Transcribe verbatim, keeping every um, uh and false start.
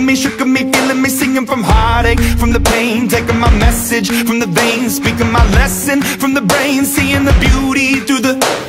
me, shook me, feeling me, singing from heartache, from the pain, taking my message from the veins, speaking my lesson from the brain, seeing the beauty through the